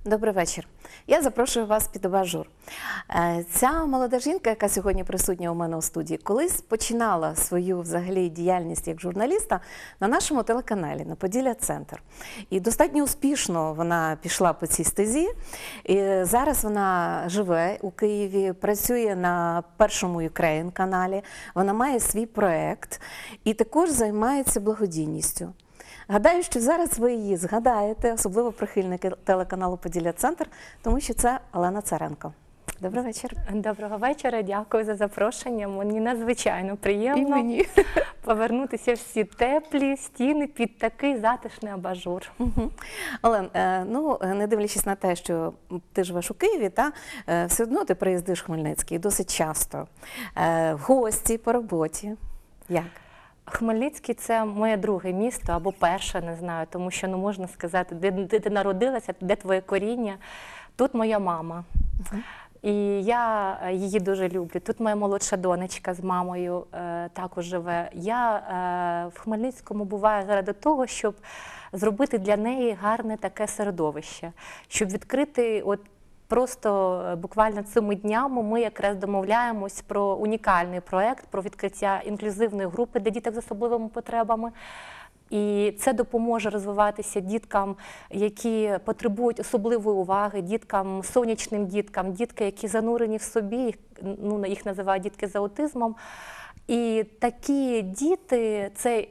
Добрий вечір. Я запрошую вас під абажур. Ця молода жінка, яка сьогодні присутня у мене у студії, колись починала свою взагалі діяльність як журналіста на нашому телеканалі, на Поділля-Центр. І достатньо успішно вона пішла по цій стезі. І зараз вона живе у Києві, працює на Першому Україн-каналі, вона має свій проєкт і також займається благодійністю. Гадаю, що зараз ви її згадаєте, особливо прихильники телеканалу Поділля-Центр, тому що це Олена Царенко. Добрий вечір. Доброго вечора, дякую за запрошення. Мені надзвичайно приємно повернутися в ці теплі стіни під такий затишний абажур. Олен, ну, не дивлячись на те, що ти живеш у Києві, все одно ти приїздиш в Хмельницький досить часто, в гості, по роботі. Як? Хмельницький – це моє друге місто, або перше, не знаю, тому що не можна сказати, де ти народилася, де твоє коріння. Тут моя мама. І я її дуже люблю. Тут моя молодша донечка з мамою також живе. Я в Хмельницькому буваю заради того, щоб зробити для неї гарне таке середовище, щоб відкрити просто буквально цими днями ми якраз домовляємось про унікальний проєкт, про відкриття інклюзивної групи для діток з особливими потребами. І це допоможе розвиватися діткам, які потребують особливої уваги, діткам, сонячним діткам, дітки, які занурені в собі, їх називають дітки з аутизмом. І такі діти – це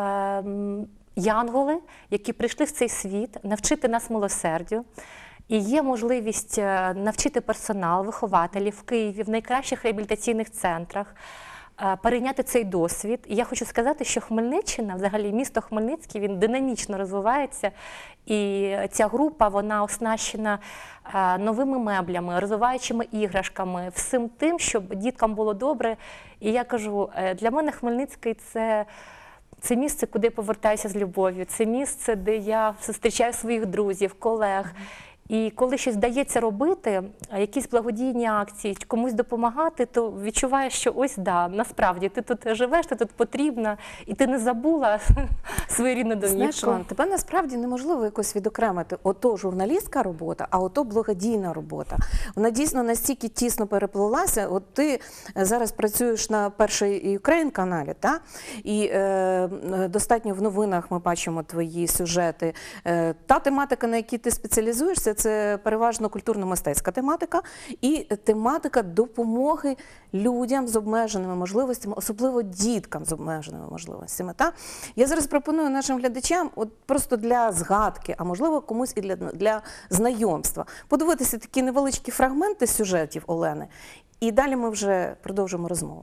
янголи, які прийшли в цей світ, навчити нас милосердю. І є можливість навчити персонал, вихователів в Києві, в найкращих реабілітаційних центрах, перейняти цей досвід. І я хочу сказати, що Хмельниччина, взагалі місто Хмельницький, він динамічно розвивається. І ця група, вона оснащена новими меблями, розвиваючими іграшками, всім тим, щоб діткам було добре. І я кажу, для мене Хмельницький – це місце, куди я повертаюся з любов'ю, це місце, де я зустрічаю своїх друзів, колег. І коли щось вдається робити, якісь благодійні акції, комусь допомагати, то відчуваєш, що ось, насправді, ти тут живеш, ти тут потрібна, і ти не забула свою рідну домівку. Знаєш, Олен, тебе насправді неможливо якось відокремити. Ото журналістська робота, а ото благодійна робота. Вона дійсно настільки тісно переплилася. От ти зараз працюєш на Перший Україн-каналі, і достатньо в новинах ми бачимо твої сюжети. Та тематика, на якій ти спеціалізуєшся, це переважно культурно-мистецька тематика і тематика допомоги людям з обмеженими можливостями, особливо діткам з обмеженими можливостями. Я зараз пропоную нашим глядачам просто для згадки, а можливо комусь і для знайомства, подивитися такі невеличкі фрагменти сюжетів Олени, і далі ми вже продовжимо розмову.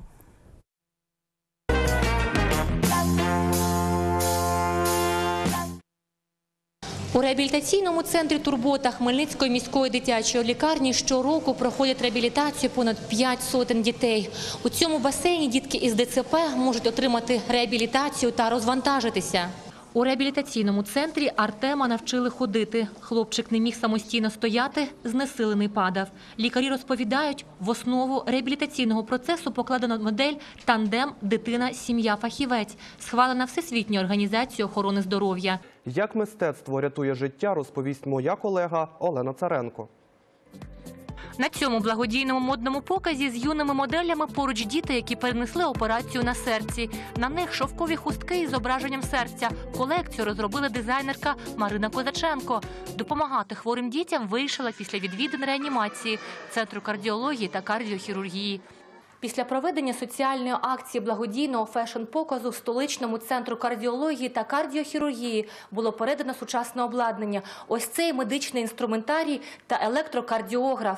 У реабілітаційному центрі «Турбота» Хмельницької міської дитячої лікарні щороку проходять реабілітацію понад 500 дітей. У цьому басейні дітки із ДЦП можуть отримати реабілітацію та розвантажитися. У реабілітаційному центрі Артема навчили ходити. Хлопчик не міг самостійно стояти, знесилений падав. Лікарі розповідають, в основу реабілітаційного процесу покладено модель «Тандем. Дитина. Сім'я. Фахівець», схвалена Всесвітньою організацією охорони здоров'я. Як мистецтво рятує життя, розповість моя колега Олена Царенко. На цьому благодійному модному показі з юними моделями поруч діти, які перенесли операцію на серці. На них шовкові хустки із зображенням серця. Колекцію розробила дизайнерка Марина Козаченко. Допомагати хворим дітям вирішила після відвідин реанімації Центру кардіології та кардіохірургії. Після проведення соціальної акції благодійного фешн-показу в столичному центру кардіології та кардіохірургії було передано сучасне обладнання. Ось цей медичний інструментарій та електрокардіограф.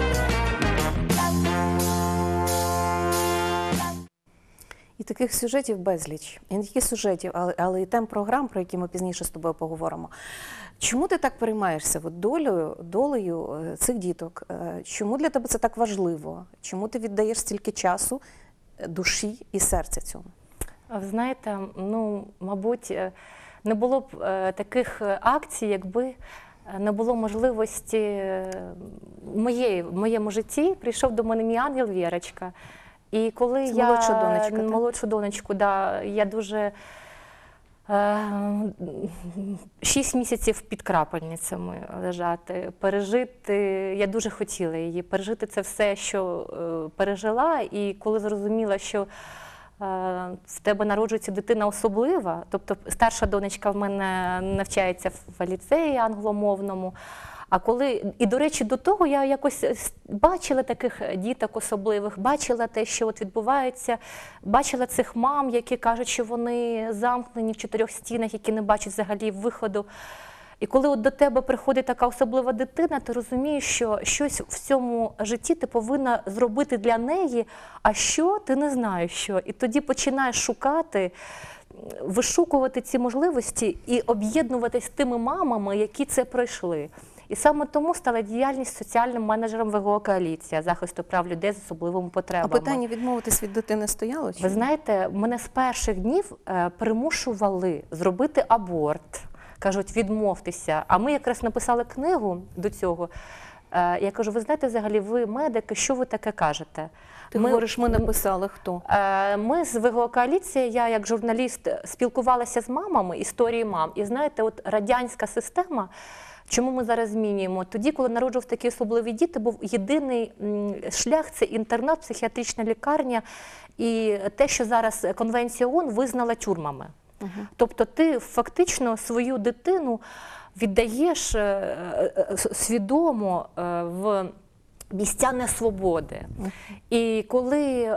І таких сюжетів безліч. І не тільки сюжетів, але і тем програм, про які ми пізніше з тобою поговоримо. Чому ти так переймаєшся долею цих діток? Чому для тебе це так важливо? Чому ти віддаєш стільки часу, душі і серця цьому? Ви знаєте, мабуть, не було б таких акцій, якби не було можливості в моєму житті. Прийшов до мене мій ангел Вірочка. І коли молодша донечка, молодшу донечку, я дуже 6 місяців під крапельницями лежати, пережити, я дуже хотіла її, пережити це все, що пережила, і коли зрозуміла, що в тебе народжується дитина особлива, тобто старша донечка в мене навчається в ліцеї англомовному, а коли, і, до речі, до того я якось бачила таких діток особливих, бачила те, що от відбувається, бачила цих мам, які кажуть, що вони замкнені в 4 стінах, які не бачать взагалі виходу. І коли от до тебе приходить така особлива дитина, ти розумієш, що щось в цьому житті ти повинна зробити для неї, а що, ти не знаєш що. І тоді починаєш шукати, вишукувати ці можливості і об'єднуватись з тими мамами, які це пройшли. І саме тому стала діяльність соціальним менеджером ВГО «Коаліція» захисту прав людей з особливими потребами. А питання відмовитись від дитини стояло? Чи? Ви знаєте, мене з перших днів примушували зробити аборт. Кажуть, відмовтеся. А ми якраз написали книгу до цього. Я кажу, ви знаєте, взагалі, ви медики, що ви таке кажете? Ти говориш, ми написали хто? Ми з ВГО «Коаліція», я як журналіст спілкувалася з мамами, історії мам. І знаєте, от радянська система, чому ми зараз змінюємо? Тоді, коли народжувалися такі особливі діти, був єдиний шлях – це інтернат, психіатрична лікарня і те, що зараз Конвенція ООН визнала тюрмами. Тобто ти фактично свою дитину віддаєш свідомо в місця несвободи. І коли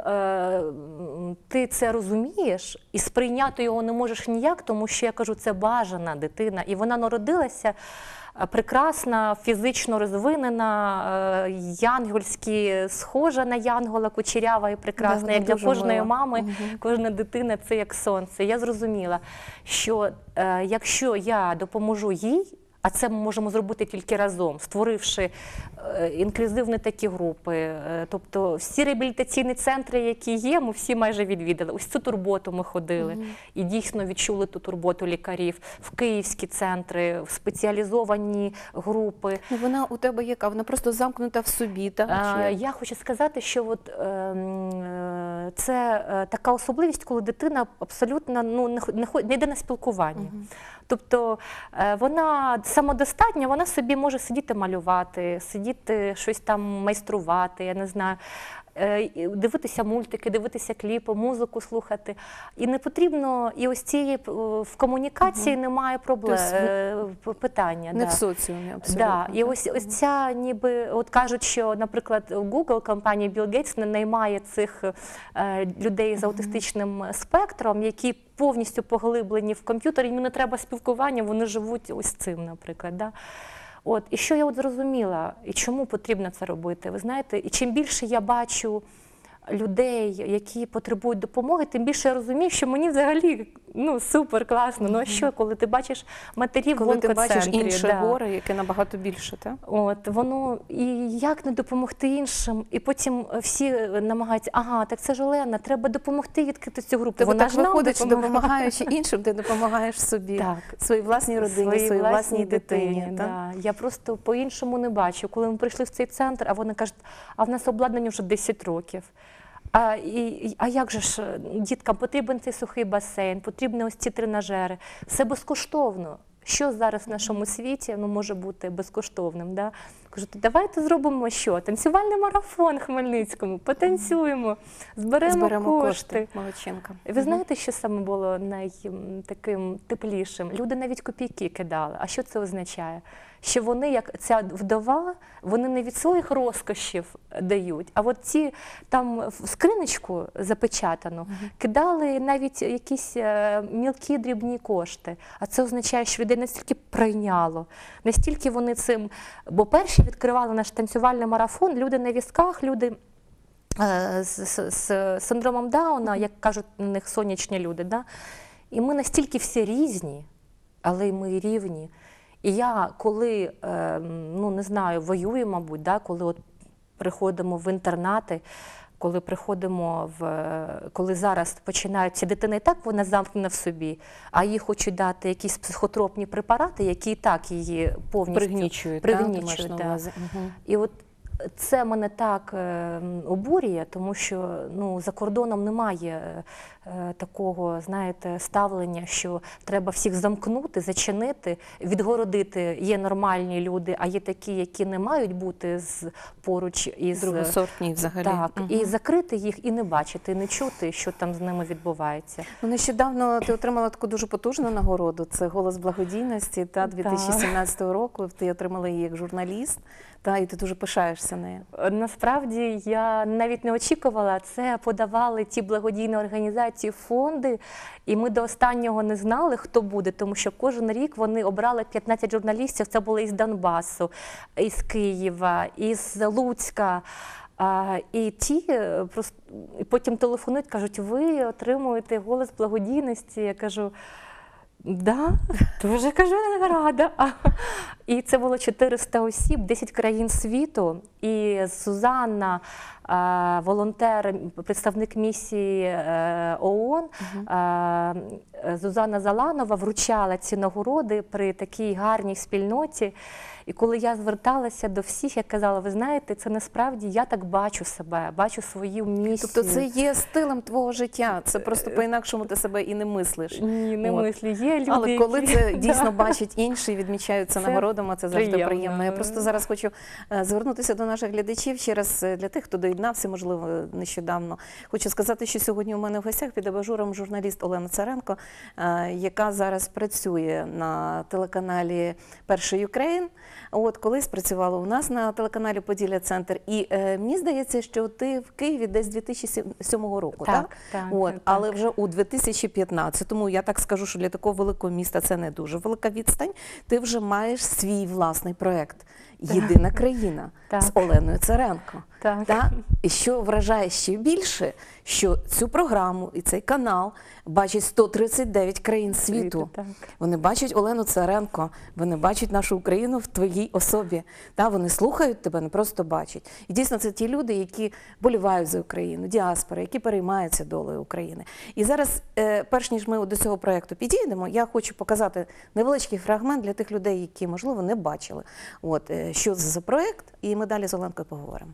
ти це розумієш і сприйняти його не можеш ніяк, тому що, я кажу, це бажана дитина, і вона народилася прекрасна, фізично розвинена, янгольськи схожа на янгола, кучерява і прекрасна, Да, як для кожної мила. мами, кожна дитина – це як сонце. Я зрозуміла, що якщо я допоможу їй, а це ми можемо зробити тільки разом, створивши інклюзивні такі групи. Тобто всі реабілітаційні центри, які є, ми всі майже відвідали. Ось цю турботу ми ходили і дійсно відчули ту турботу лікарів. В київські центри, в спеціалізовані групи. Ну, вона у тебе яка? Вона просто замкнута в собі, так? Чи як? Я хочу сказати, що от, це така особливість, коли дитина абсолютно не йде на спілкування. Тобто вона самодостатня, вона собі може сидіти малювати, сидіти щось там майструвати, я не знаю, дивитися мультики, дивитися кліпи, музику слухати. І не потрібно, і ось цієї в комунікації немає проблем, питання. Не в соціумі, абсолютно. Да. І ось ця ніби, от кажуть, що, наприклад, Google, компанія Білл Гейтс, не наймає цих людей з аутистичним спектром, які повністю поглиблені в комп'ютері, їм не треба спілкування, вони живуть ось цим, наприклад. Да? От, і що я от зрозуміла, і чому потрібно це робити, ви знаєте, і чим більше я бачу людей, які потребують допомоги, тим більше я розумію, що мені взагалі супер, класно. Ну а що, коли ти бачиш матерів в онкоцентрі. Коли ти бачиш інше горе, яке набагато більше, так? От, воно, і як не допомогти іншим, і потім всі намагаються, ага, так це ж Олена, треба допомогти відкрити цю групу. Тобто Вона так ж нам виходить, що допомагає. допомагаючи іншим, ти допомагаєш собі, Так. своїй власній родині, своїй власній дитині. Так? Да. Я просто по-іншому не бачу. Коли ми прийшли в цей центр, а вони кажуть, а в нас обладнання вже 10 років. А як же ж діткам потрібен цей сухий басейн, потрібні ось ці тренажери. Все безкоштовно. Що зараз в нашому світі може бути безкоштовним? Да? Кажуть, давайте зробимо що? Танцювальний марафон в Хмельницькому, потанцюємо, зберемо кошти. Молодчинка. Ви знаєте, що саме було таким теплішим? Люди навіть копійки кидали. А що це означає? Що вони, як ця вдова, вони не від своїх розкошів дають, а от ці там в скриничку запечатану кидали навіть якісь мілкі дрібні кошти. А це означає, що людей настільки пройняло, настільки вони цим, бо перші відкривали наш танцювальний марафон, люди на візках, люди з синдромом Дауна, як кажуть на них сонячні люди. Да? І ми настільки всі різні, але й ми рівні. І я, коли, не знаю, воюю, мабуть, да, коли от приходимо в інтернати, коли зараз починаються дитини, і так вона замкнена в собі, а їй хочуть дати якісь психотропні препарати, які і так її повністю Пригнічують. Да. І от Це мене так обурює, тому що за кордоном немає такого, знаєте, ставлення, що треба всіх замкнути, зачинити, відгородити. Є нормальні люди, а є такі, які не мають бути поруч із... Другосортні взагалі. Так, і закрити їх, і не бачити, і не чути, що там з ними відбувається. Нещодавно ти отримала таку дуже потужну нагороду, це «Голос благодійності» 2017 року, ти отримала її як журналіст. І ти дуже пишаєшся нею. Насправді, я навіть не очікувала. Це подавали ті благодійні організації, фонди, і ми до останнього не знали, хто буде, тому що кожен рік вони обрали 15 журналістів, це були із Донбасу, із Києва, із Луцька. І потім телефонують, кажуть, ви отримуєте «Голос благодійності». Я кажу, да, дуже, кажу, рада. І це було 400 осіб, 10 країн світу. І Зузанна, волонтер, представник місії ООН, Зузанна Заланова вручала ці нагороди при такій гарній спільноті. І коли я зверталася до всіх, я казала, ви знаєте, це насправді я так бачу себе, бачу свою місію. Тобто це є стилем твого життя, це просто по-інакшому ти себе і не мислиш. Ні, не мислю. Є люди, але коли які... це дійсно бачать інші, відмічаються нагородами, це завжди приємно. Я просто зараз хочу звернутися до наших глядачів ще раз, для тих, хто доєднався, можливо, нещодавно. Хочу сказати, що сьогодні у мене в гостях під абажуром журналіст Олена Царенко, яка зараз працює на телеканалі «Перший Україн». Колись працювала у нас на телеканалі «Поділля-центр». І мені здається, що ти в Києві десь з 2007 року, так? Так. Але вже у 2015-му, я так скажу, що для такого великого міста це не дуже велика відстань, ти вже маєш свій власний проєкт «Єдина країна» з Оленою Царенко. Так. І що вражає ще більше, що цю програму і цей канал бачать 139 країн світу. Вони бачать Олену Царенко, вони бачать нашу Україну в твоїй особі. Вони слухають тебе, не просто бачать. І дійсно це ті люди, які болівають за Україну, діаспори, які переймаються долею України. І зараз, перш ніж ми до цього проєкту підійдемо, я хочу показати невеличкий фрагмент для тих людей, які, можливо, не бачили, що це за проєкт, і ми далі з Оленкою поговоримо.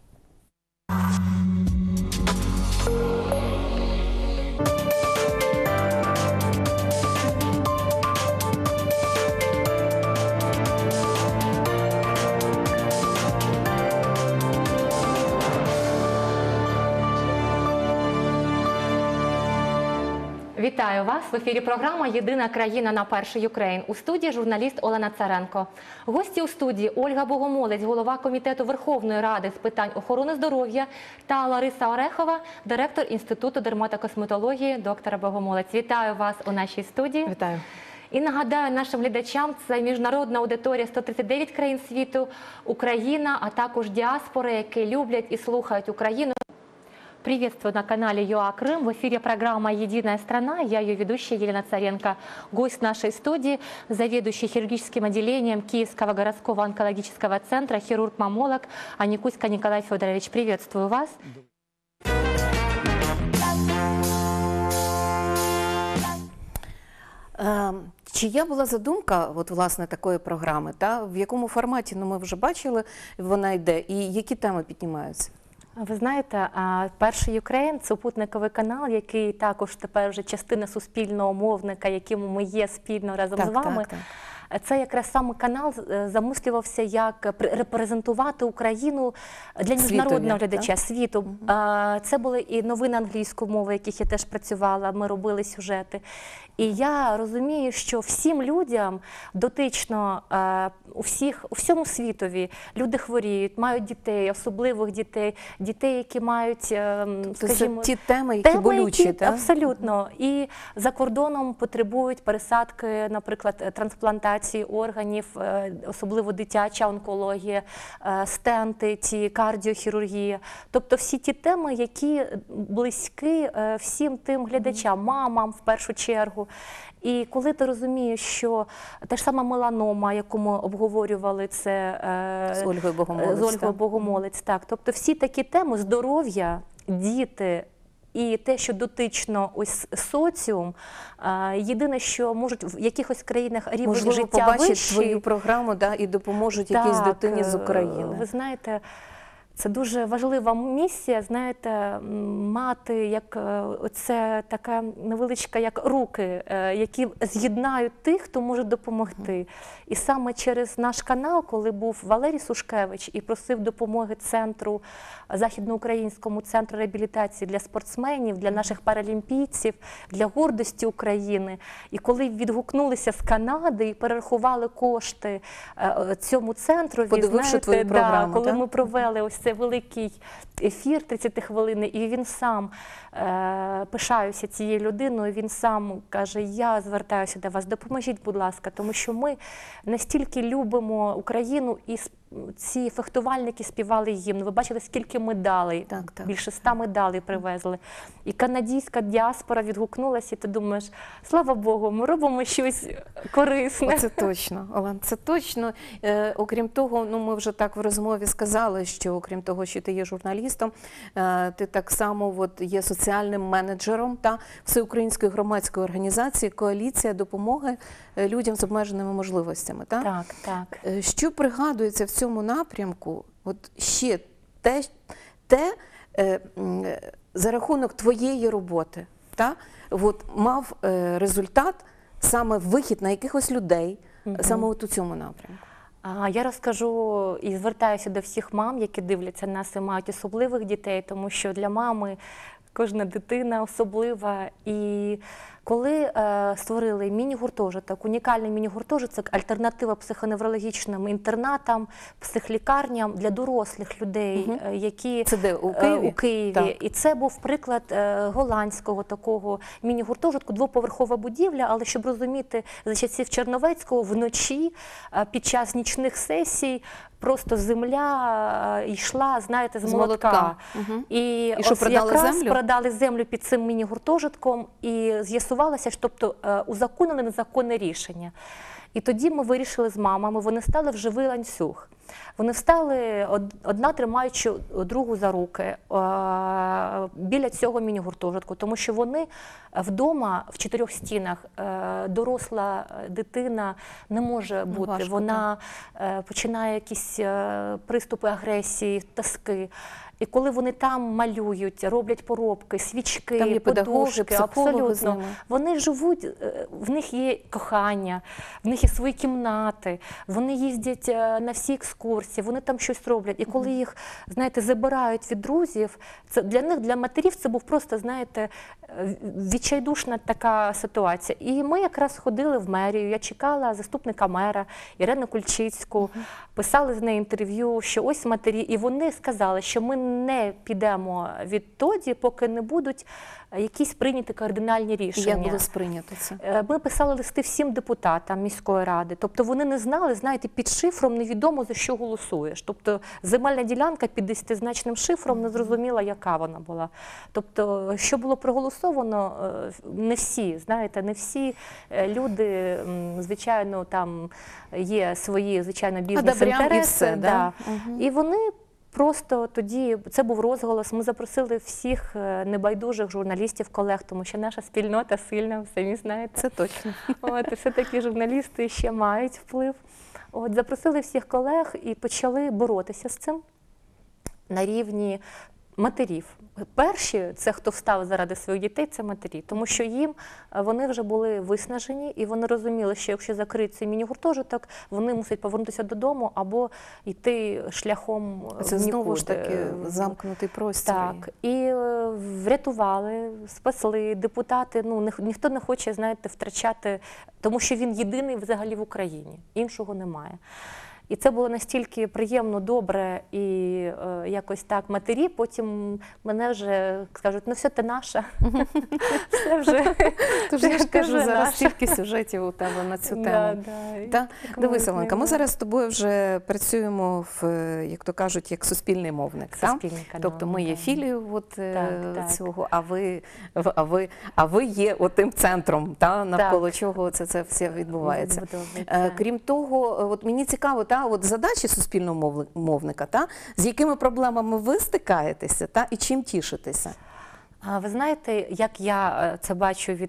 Вітаю вас! В ефірі програма «Єдина країна» на «Перший Україн». У студії журналіст Олена Царенко. Гості у студії Ольга Богомолець, голова Комітету Верховної Ради з питань охорони здоров'я, та Лариса Орехова, директор Інституту дерматокосметології. Доктора Богомолець, вітаю вас у нашій студії. Вітаю. І нагадаю нашим глядачам, це міжнародна аудиторія 139 країн світу, Україна, а також діаспори, які люблять і слухають Україну. Приветствую на канале ЮА Крым. В эфире программа «Единая страна». Я ее ведущая Елена Царенко. Гость нашей студии, заведующий хирургическим отделением Киевского городского онкологического центра, хирург-маммолог Аникуська Николай Федорович. Приветствую вас. Чия була задумка власне такої програми? В якому форматі, ми вже бачили, вона йде, і які теми піднімаються? Ви знаєте, «Перший Україн» – це супутниковий канал, який також тепер вже частина суспільного мовника, яким ми є спільно разом з вами. Це якраз саме канал замислювався, як репрезентувати Україну для міжнародного глядача світу. Це були і новини англійської мови, яких я теж працювала, ми робили сюжети. І я розумію, що всім людям дотично у всьому світові люди хворіють, мають дітей, особливих дітей, які мають, скажімо, ті теми, які болючі, так? Абсолютно. І за кордоном потребують пересадки, наприклад, трансплантації органів, особливо дитяча онкологія, стенти, кардіохірургія. Тобто всі ті теми, які близькі всім тим глядачам, мамам в першу чергу. І коли ти розумієш, що та ж сама меланома, яку ми обговорювали, це з Ольгою Богомолець, так. Тобто всі такі теми, здоров'я, діти і те, що дотично ось соціум, єдине, що можуть в якихось країнах рівень життя побачать вищий. твою програму і допоможуть якійсь дитині з України. Ви знаєте, Це дуже важлива місія, знаєте, мати як це така невеличка, як руки, які з'єднають тих, хто може допомогти. І саме через наш канал, коли був Валерій Сушкевич і просив допомоги центру, Західноукраїнському центру реабілітації для спортсменів, для наших паралімпійців, для гордості України. І коли відгукнулися з Канади і перерахували кошти цьому центру, подививши твою програму, коли так? ми провели ось цей великий ефір 30 хвилин, і він сам, пишаюся цією людиною, він сам каже, я звертаюся до вас, допоможіть, будь ласка, тому що ми настільки любимо Україну, і ці фехтувальники співали гімн. Ви бачили, скільки медалей, Так. більше 100 медалей привезли. І канадська діаспора відгукнулася, і ти думаєш, слава Богу, ми робимо щось корисне. Це точно, Олен, це точно. Окрім того, ну, ми вже так в розмові сказали, що окрім того, що ти є журналістом, ти так само от, є соціальним менеджером та Всеукраїнської громадської організації «Коаліція допомоги людям з обмеженими можливостями». Та? Так. Що пригадується в цьому напрямку, от ще за рахунок твоєї роботи, та? От, мав результат саме вихід на якихось людей, саме от у цьому напрямку? Я розкажу і звертаюся до всіх мам, які дивляться нас і мають особливих дітей, тому що для мами кожна дитина особлива. І коли створили міні-гуртожиток, унікальний міні-гуртожиток, альтернатива психоневрологічним інтернатам, психлікарням для дорослих людей, які… Це де, у Києві? У Києві. Так. І це був приклад голландського такого міні-гуртожитку, двоповерхова будівля, але щоб розуміти, за часів Черновецького вночі під час нічних сесій просто земля йшла, знаєте, з молотка. І що, ось продали якраз землю? продали землю під цим міні-гуртожитком, і з'ясувалося, що тобто узаконили незаконне рішення. І тоді ми вирішили з мамами, вони стали в живий ланцюг. Вони встали, одна тримаючи другу за руки біля цього міні-гуртожитку, тому що вони вдома в 4 стінах, доросла дитина не може бути, Важко, вона починає якісь приступи агресії, тоски. І коли вони там малюють, роблять поробки, свічки, там є педагоги, подушки, психологи з абсолютно, ними. вони живуть, в них є кохання, в них є свої кімнати, вони їздять на всі екскурсії, вони там щось роблять. І коли їх, знаєте, забирають від друзів, це для них, для матерів, це був просто, знаєте, відчайдушна така ситуація. І ми якраз ходили в мерію, я чекала заступника мера Ірину Кульчицьку, писали з нею інтерв'ю, що ось матері, і вони сказали, що ми не підемо відтоді, поки не будуть якісь прийняті кардинальні рішення. Як було сприйнято це? Ми писали листи всім депутатам міської ради. Тобто вони не знали, знаєте, під шифром невідомо, за що голосуєш. Тобто земельна ділянка під 10-значним шифром, не зрозуміла, яка вона була. Тобто, що було проголосовано, не всі, знаєте, не всі люди, звичайно, там є свої, звичайно, бізнес-інтереси. І все, да? І вони просто тоді, це був розголос, ми запросили всіх небайдужих журналістів, колег, тому що наша спільнота сильна, самі знаєте. Це точно. От, і все-таки журналісти ще мають вплив. От, запросили всіх колег і почали боротися з цим на рівні матерів. Перші, це хто встав заради своїх дітей, це матері, тому що їм вони вже були виснажені, і вони розуміли, що якщо закрити цей міні-гуртожиток, вони мусять повернутися додому або йти шляхом Це нікуди. знову ж таки замкнутий простір. Так, і врятували, спасли депутати. Ну, ніхто не хоче, знаєте, втрачати, тому що він єдиний взагалі в Україні, іншого немає. І це було настільки приємно, добре і якось так матері, потім мене вже скажуть, ну все, ти наша. Все вже. Тож я ж кажу, зараз наша. стільки сюжетів у тебе на цю тему. Та? Дивись, Оленка, ми зараз з тобою вже працюємо, як то кажуть, як суспільний мовник. Суспільний канал, Тобто ми є філією так. цього, а ви є отим центром, навколо чого це все відбувається. Крім того, от мені цікаво, от задачі суспільного мовника, з якими проблемами ви стикаєтеся і чим тішитеся? А ви знаєте, як я це бачу від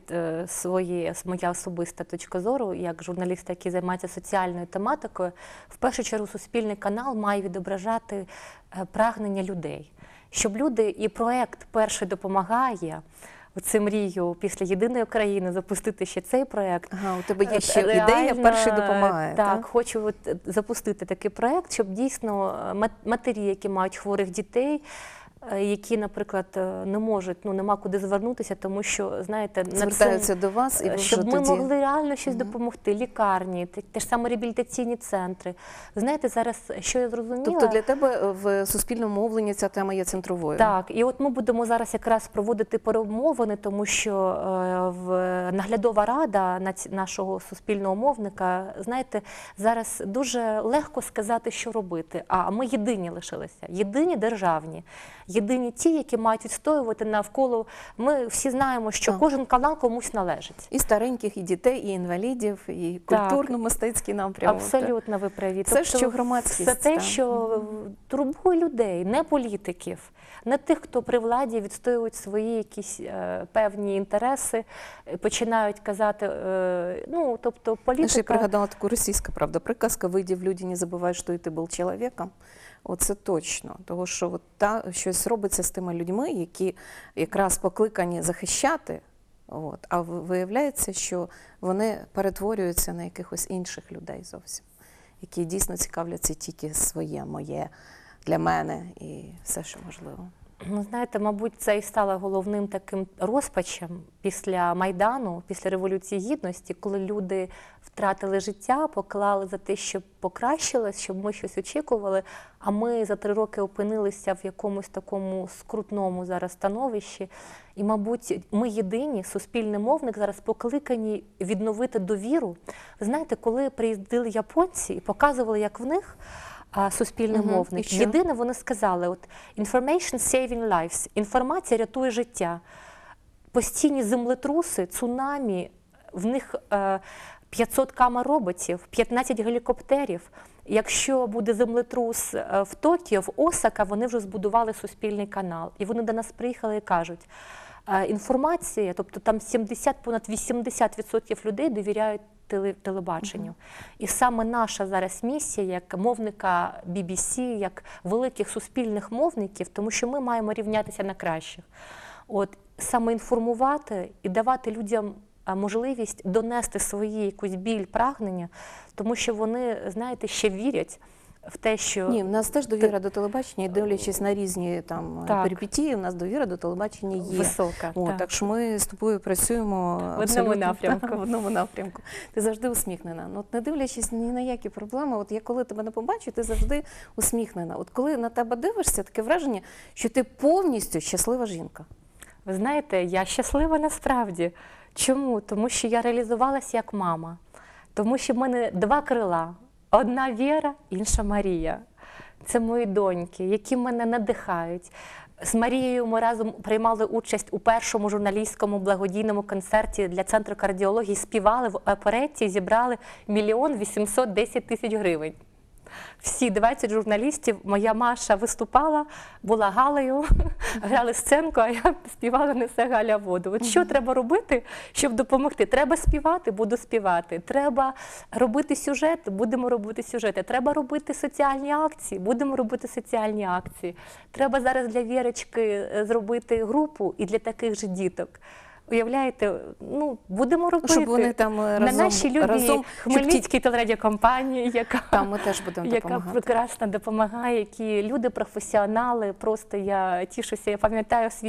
моя особиста точка зору, як журналіста, який займається соціальною тематикою, в першу чергу суспільний канал має відображати прагнення людей. Щоб люди, і проект перший допомагає, оце мрію після «Єдиної України» запустити ще цей проект. Ага, у тебе є ще ідея, перший допомагає. Так, хочу запустити такий проект, щоб дійсно матері, які мають хворих дітей, які, наприклад, не можуть, нема куди звернутися, тому що, знаєте, звертаються до вас, і ви щоб вже ми тоді... могли реально щось допомогти, лікарні, те ж саме реабілітаційні центри. Ви знаєте, зараз, що я зрозуміла... Тобто для тебе в суспільному мовленні ця тема є центровою? Так, і от ми будемо зараз якраз проводити перемовини, тому що наглядова рада нашого суспільного мовника, знаєте, зараз дуже легко сказати, що робити, а ми єдині лишилися, єдині державні. Єдині ті, які мають відстоювати навколо. Ми всі знаємо, що кожен канал комусь належить. І стареньких, і дітей, і інвалідів, і культурно-мистецький напрямок. Абсолютно ви праві. Все, що громадськість. Це те, що турбує людей, не політиків, не тих, хто при владі відстоюють свої якісь певні інтереси, починають казати, тобто політика... Я пригадала таку російську, правда, приказка «Вийди в люди, не забувай, що ти був чоловіком». Оце точно, тому що щось робиться з тими людьми, які якраз покликані захищати, а виявляється, що вони перетворюються на якихось інших людей зовсім, які дійсно цікавляться тільки своє, моє, для мене і все, що можливо. Знаєте, мабуть, це і стало головним таким розпачем після Майдану, після Революції Гідності, коли люди втратили життя, поклали за те, щоб покращилось, щоб ми щось очікували, а ми за 3 роки опинилися в якомусь такому скрутному зараз становищі. І, мабуть, ми єдині, суспільний мовник, зараз покликані відновити довіру. Ви знаєте, коли приїздили японці і показували, як в них суспільний мовник. Єдине, вони сказали, information saving lives, інформація рятує життя. Постійні землетруси, цунамі, в них 500 камер-роботів, 15 гелікоптерів. Якщо буде землетрус в Токіо, в Осака, вони вже збудували суспільний канал. І вони до нас приїхали і кажуть, інформація, тобто там понад 80% людей довіряють телебаченню. І саме наша зараз місія, як мовника BBC, як великих суспільних мовників, тому що ми маємо рівнятися на кращих. Саме інформувати і давати людям можливість донести свої якусь біль, прагнення, тому що вони, знаєте, ще вірять в те, що... Ні, в нас теж довіра до телебачення, і дивлячись на різні перипетії, у нас довіра до телебачення є. Висока. Так що ми з тобою працюємо в одному напрямку. В одному напрямку. Ти завжди усміхнена. Не дивлячись ні на які проблеми, я коли тебе не побачу, ти завжди усміхнена. Коли на тебе дивишся, таке враження, що ти повністю щаслива жінка. Ви знаєте, я щаслива насправді. Чому? Тому що я реалізувалася як мама. Тому що в мене 2 крила. Одна Віра, інша Марія. Це мої доньки, які мене надихають. З Марією ми разом приймали участь у першому журналістському благодійному концерті для Центру кардіології, співали в оперетті, зібрали 1 810 000 гривень. Всі 20 журналістів, моя Маша виступала, була Галею, грали сценку, а я співала «Несе Галя воду». Що треба робити, щоб допомогти? Треба співати, буду співати. Треба робити сюжет, будемо робити сюжети. Треба робити соціальні акції, будемо робити соціальні акції. Треба зараз для Вірочки зробити групу і для таких же діток. Уявляєте, будемо робити. Щоб вони там на нашій любій Хмельницькій телерадіокомпанії, яка прекрасно допомагає, які люди професіонали. Просто я тішуся, я пам'ятаю свій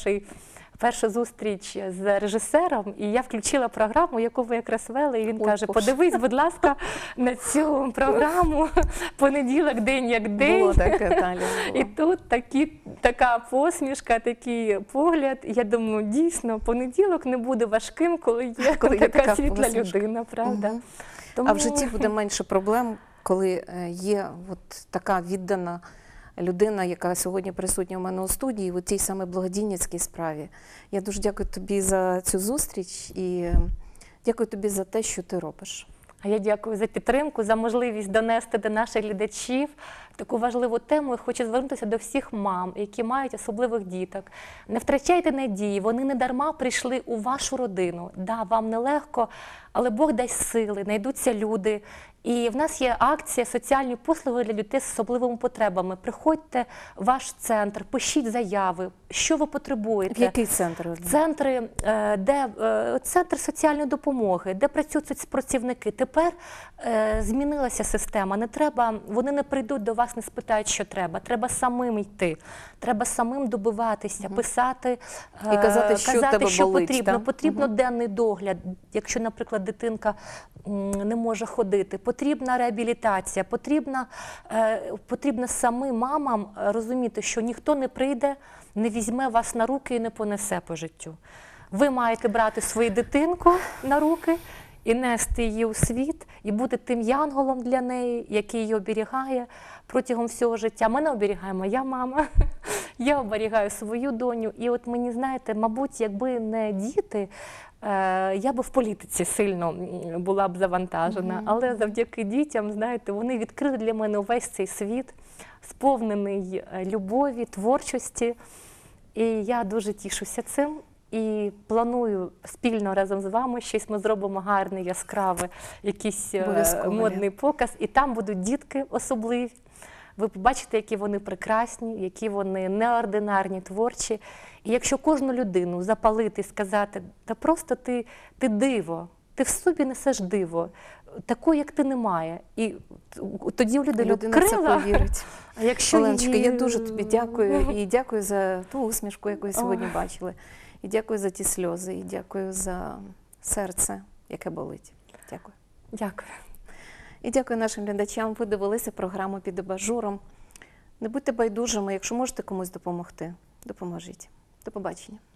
першу зустріч з режисером, і я включила програму, яку ви якраз вели, і він каже, подивись, будь ласка, на цю програму, понеділок, день як день. Було таке, Таля. І тут така посмішка, такий погляд. Я думаю, дійсно, понеділок не буде важким, коли є така світла людина, правда? Тому... А в житті буде менше проблем, коли є така віддана людина, яка сьогодні присутня у мене у студії, у тій самій благодійницькій справі. Я дуже дякую тобі за цю зустріч і дякую тобі за те, що ти робиш. А я дякую за підтримку, за можливість донести до наших глядачів таку важливу тему. І хочу звернутися до всіх мам, які мають особливих діток. Не втрачайте надії, вони не дарма прийшли у вашу родину. Да, вам нелегко, але Бог дасть сили, знайдуться люди. І в нас є акція «Соціальні послуги для дітей з особливими потребами». Приходьте в ваш центр, пишіть заяви, що ви потребуєте. В який центр? Центри, центр соціальної допомоги, де працюють соцпрацівники. Тепер змінилася система. Не треба, вони не прийдуть до вас, не спитають, що треба. Треба самим йти. Треба самим добиватися, писати, І казати, що тебе болить, потрібно. так? Потрібно денний догляд, якщо, наприклад, дитинка не може ходити. Потрібна реабілітація, потрібно самим мамам розуміти, що ніхто не прийде, не візьме вас на руки і не понесе по життю. Ви маєте брати свою дитинку на руки і нести її у світ, і бути тим янголом для неї, який її оберігає протягом всього життя. Мене оберігає моя мама, я оберігаю свою доню. І от мені, знаєте, мабуть, якби не діти, я би в політиці сильно була б завантажена. Але завдяки дітям, знаєте, вони відкрили для мене увесь цей світ, сповнений любові, творчості. І я дуже тішуся цим. І планую спільно разом з вами щось ми зробимо гарне, яскраве, якийсь модний показ. І там будуть дітки особливі. Ви побачите, які вони прекрасні, які вони неординарні, творчі. І якщо кожну людину запалити і сказати, та просто ти диво, ти в собі несеш диво, такої, як ти, немає. І тоді у людини Людина це крила. повірить. А якщо Оленочка, її... я дуже тобі дякую. І дякую за ту усмішку, яку ви сьогодні бачили. І дякую за ті сльози, і дякую за серце, яке болить. Дякую. Дякую. І дякую нашим глядачам. Ви дивилися програму «Під абажуром». Не будьте байдужими, якщо можете комусь допомогти, допоможіть. До побачення.